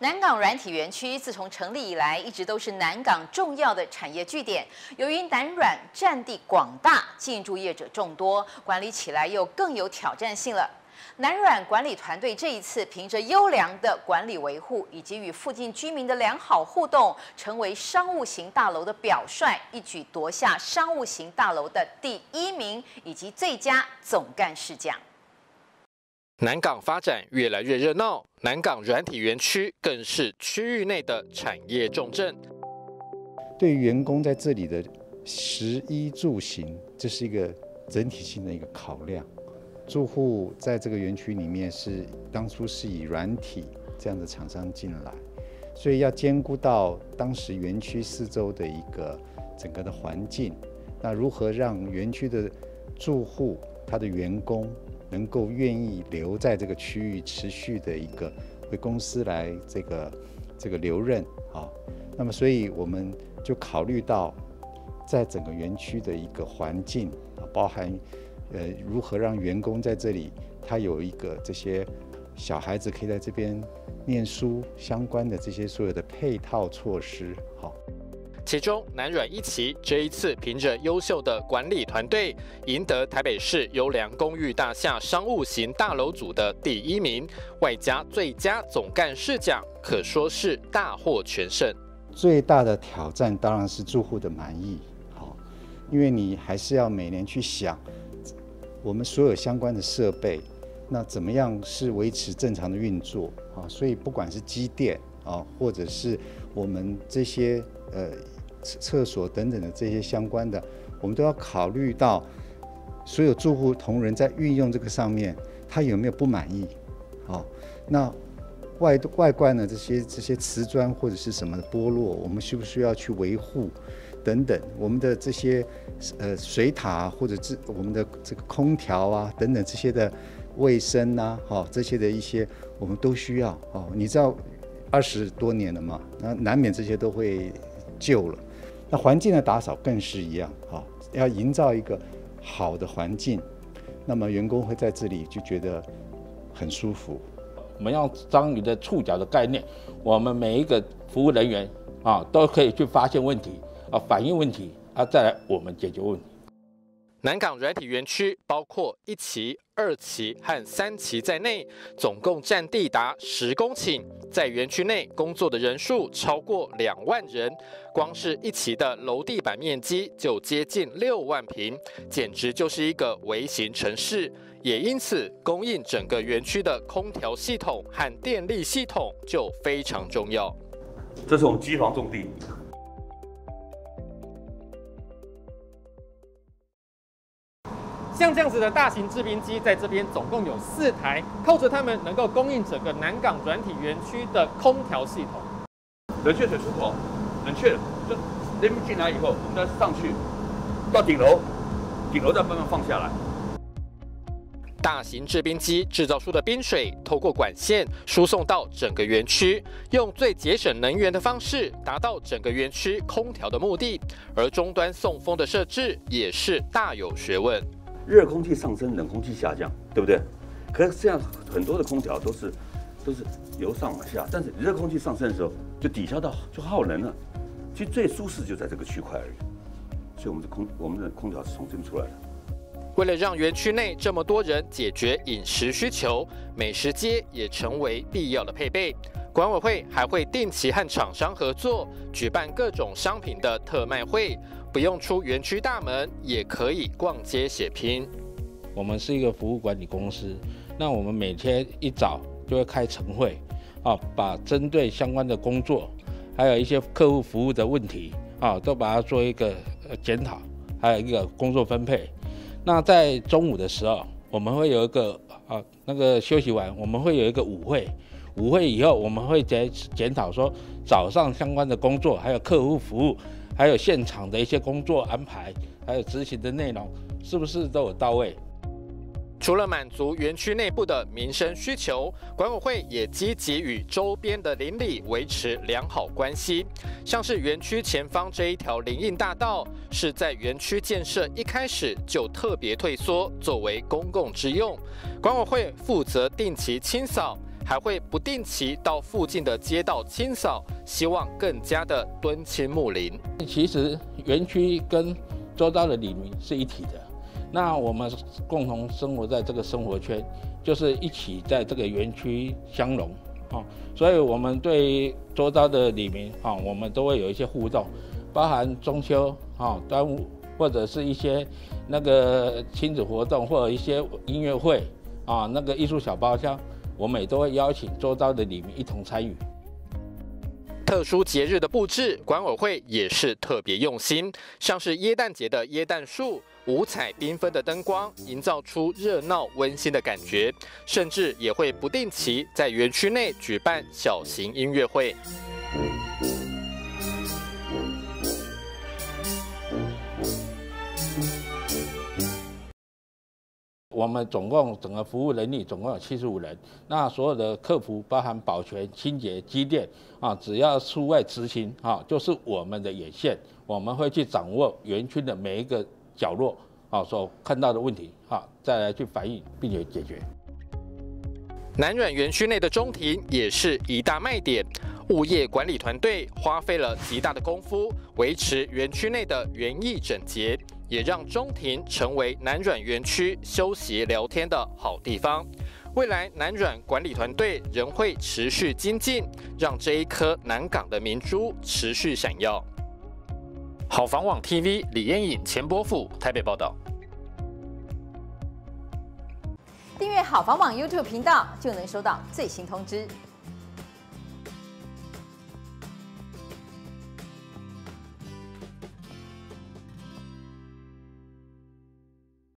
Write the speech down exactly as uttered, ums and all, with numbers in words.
南港软体园区自从成立以来，一直都是南港重要的产业据点。由于南软占地广大，进驻业者众多，管理起来又更有挑战性了。南软管理团队这一次凭着优良的管理维护，以及与附近居民的良好互动，成为商务型大楼的表率，一举夺下商务型大楼的第一名，以及最佳总干事奖。 南港发展越来越热闹，南港软体园区更是区域内的产业重镇。 对于员工在这里的食衣住行，这是一个整体性的一个考量。住户在这个园区里面是当初是以软体这样的厂商进来，所以要兼顾到当时园区四周的一个整个的环境。那如何让园区的住户、他的员工 能够愿意留在这个区域，持续的一个为公司来这个这个留任啊，那么所以我们就考虑到，在整个园区的一个环境啊，包含呃如何让员工在这里，他有一个这些小孩子可以在这边念书相关的这些所有的配套措施，好。 其中，南软一期这一次凭着优秀的管理团队，赢得台北市优良公寓大厦商务型大楼组的第一名，外加最佳总干事奖，可说是大获全胜。 最大的挑战当然是住户的满意，好，因为你还是要每年去想，我们所有相关的设备，那怎么样是维持正常的运作啊？所以不管是机电啊，或者是我们这些呃。 厕所等等的这些相关的，我们都要考虑到所有住户同仁在运用这个上面，他有没有不满意？好，那外外观的这些这些瓷砖或者是什么的剥落，我们需不需要去维护？等等，我们的这些呃水塔或者是我们的这个空调啊等等这些的卫生啊，好这些的一些我们都需要哦。你知道二十多年了嘛，那难免这些都会旧了。 那环境的打扫更是一样，哈，要营造一个好的环境，那么员工会在这里就觉得很舒服。 我们用章鱼的触角的概念，我们每一个服务人员啊都可以去发现问题啊，反映问题啊，再来我们解决问题。 南港软体园区包括一期、二期和三期在内，总共占地达十公顷，在园区内工作的人数超过两万人，光是一期的楼地板面积就接近六万平，简直就是一个微型城市。也因此，供应整个园区的空调系统和电力系统就非常重要。 这是我们机房重地。 像这样子的大型制冰机，在这边总共有四台，靠着它们能够供应整个南港软体园区的空调系统。 冷却水出口，冷却就人民进来以后，我们再上去到顶楼，顶楼再慢慢放下来。 大型制冰机制造出的冰水，透过管线输送到整个园区，用最节省能源的方式，达到整个园区空调的目的。而终端送风的设置也是大有学问。 热空气上升，冷空气下降，对不对？可是这样很多的空调都是都是由上往下，但是热空气上升的时候，就抵消到就耗能了。其实最舒适就在这个区块而已，所以我们的空我们的空调是从这边出来的。 为了让园区内这么多人解决饮食需求，美食街也成为必要的配备。管委会还会定期和厂商合作，举办各种商品的特卖会。 不用出园区大门，也可以逛街血拼。 我们是一个服务管理公司，那我们每天一早就会开晨会，啊，把针对相关的工作，还有一些客户服务的问题，啊，都把它做一个检讨，还有一个工作分配。那在中午的时候，我们会有一个啊，那个休息完，我们会有一个午会。午会以后，我们会检检讨说早上相关的工作，还有客户服务。 还有现场的一些工作安排，还有执行的内容，是不是都有到位？ 除了满足园区内部的民生需求，管委会也积极与周边的邻里维持良好关系。像是园区前方这一条林荫大道，是在园区建设一开始就特别退缩，作为公共之用。管委会负责定期清扫。 还会不定期到附近的街道清扫，希望更加的敦亲睦邻。 其实园区跟周遭的里民是一体的，那我们共同生活在这个生活圈，就是一起在这个园区相融啊，所以我们对周遭的里民啊，我们都会有一些互动，包含中秋啊、端午或者是一些那个亲子活动，或者一些音乐会啊，那个艺术小包厢，我们也都会邀请周遭的里民一同参与。 特殊节日的布置，管委会也是特别用心，像是耶诞节的耶诞树，五彩缤纷的灯光，营造出热闹温馨的感觉，甚至也会不定期在园区内举办小型音乐会。 我们总共整个服务人力总共有七十五人，那所有的客服包含保全、清洁、机电啊，只要出外执勤啊，就是我们的眼线，我们会去掌握园区的每一个角落啊所看到的问题啊，再来去反映并且解决。 南软园区内的中庭也是一大卖点，物业管理团队花费了极大的功夫，维持园区内的园艺整洁，也让中庭成为南软园区休息聊天的好地方。未来南软管理团队仍会持续精进，让这一颗南港的明珠持续闪耀。好房网 T V 李嫣颖、钱伯甫台北报道。 订阅好房网 YouTube 频道，就能收到最新通知。